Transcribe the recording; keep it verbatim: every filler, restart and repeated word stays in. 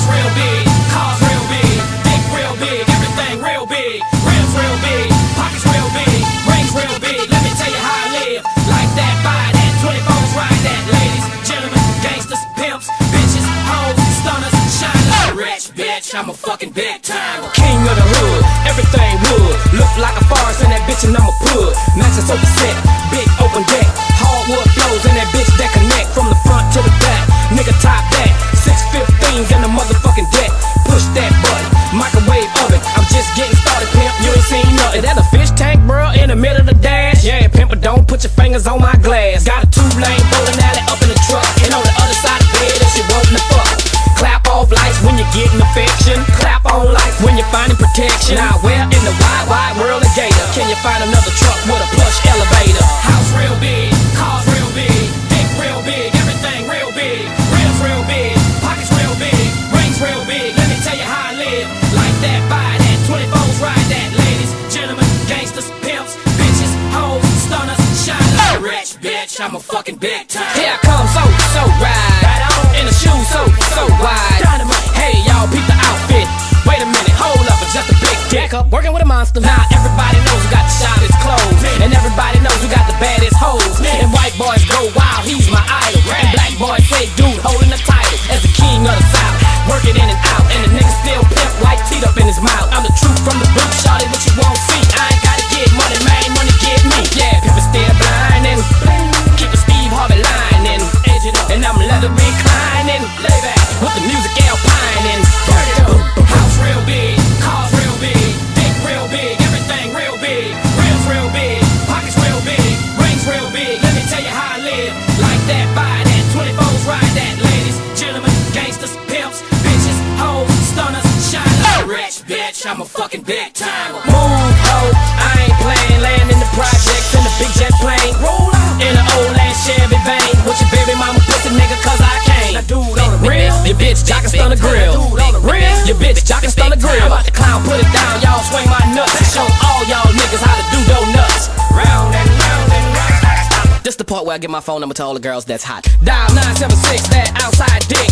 House real big, cars real big, dick real big, everything real big, rims real big, pockets real big, rings real big. Let me tell you how I live. Like that, buy that, twenty-fours ride that. Ladies, gentlemen, gangsters, pimps, bitches, hoes, stunners, shine like a rich bitch. I'm a fucking big time king of the hood. Everything wood, look like a forest in that bitch and I'm a pud. Matches over set, big open deck, hardwood flows in that bitch that connect from the front to the back. Nigga top that, six fifteens in the motherfucking deck. Push that button, microwave oven. I'm just getting started, pimp. You ain't seen nothing. Is that a fish tank, bro? In the middle of the dash? Yeah, pimp, but don't put your fingers on my glass. Got a two-lane bowling alley up in the truck, and on the other side of the bed, that shit wantin' to fuck. Clap off lights when you're getting affection. Clap on lights when you're finding protection. Now where in the wide, wide world of Gator can you find another truck with a plush elevator? House real big, cars real big, dick real big, everything real big, rims real big, pockets real big, rings real big. Let me tell you how I live. Like that, buy that, twenty-fours ride that. Ladies, gentlemen, gangsters, pimps, bitches, hoes, stunners, shine like a rich bitch. I'm a fucking big time. Here I come, so, so ride. Right on. In the shoes, so, so wide. Dynamite. Hey, y'all, peep the outfit. Wait a minute, hold up, it's just a big dick up. Working with a monster. Now everybody knows who got the shyest clothes, and everybody knows who got the baddest hoes. And white boys go wild, he's my idol. And black boys say, dude, holding the title as the king of the South. Working in and out, and the nigga still pimp like teeth up in his mouth. I'm the truth from the boot, shawty, what you won't see. I ain't gotta get money, man, money get me. Yeah, people still blind and keep a Steve Harvey line and edge it up, and I'm leather reclining, lay back with the music alpine and burn it up. House real big, cars real big, dick real big, everything real big, rims real big, pockets real big, rings real big. Let me tell you how I live. Like that, buy that, twenty-fours ride that. Ladies, gentlemen, gangsters, pimps, bitches, hoes, stunners, shine like a rich bitch. I'm a fucking big time. Move, ho, I ain't playing. Land in the projects in the big jet plane. Roll out in an old ass Chevy vein. With your baby mama pussy nigga, cause I came. Now dude on the real, your bitch jock and stun the grill. Real, your bitch jock and stun the grill. I'm about to clown, put it down, y'all swing my nuts and show all y'all niggas how to do donuts. Round and round and round. This the part where I give my phone number to all the girls that's hot. Dial nine seven six, that outside dick.